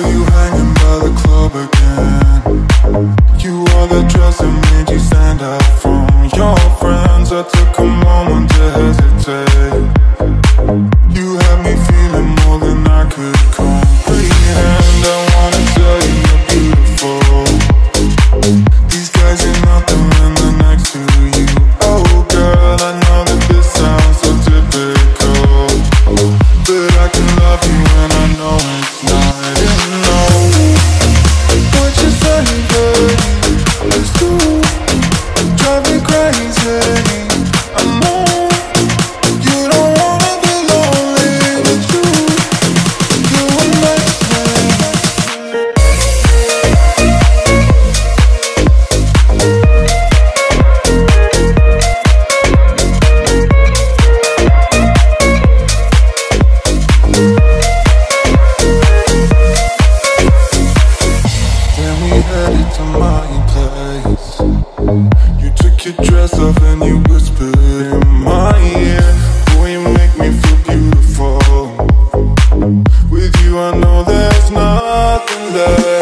you hanging by the club again. You wore the dress that made you stand out from your friends. I took a moment to hesitate. You had me feeling more than I could comprehend. I wanna tell you you're beautiful. These guys are nothing when they're next to you. Oh girl, I know that this sounds so typical, but I can love you when I know it's not enough. What you say, baby, it's true. Drive me crazy. I know you don't wanna be lonely, but you amaze me. Then we headed to my place. You took your dress off and you whispered in my ear, boy, you make me feel beautiful. With you I know there's nothing left.